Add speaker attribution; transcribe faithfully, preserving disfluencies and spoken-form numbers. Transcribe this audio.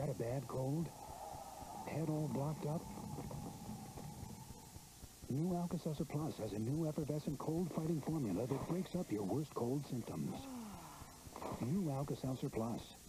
Speaker 1: Got a bad cold? Head all blocked up? New Alka-Seltzer Plus has a new effervescent cold-fighting formula that breaks up your worst cold symptoms. New Alka-Seltzer Plus.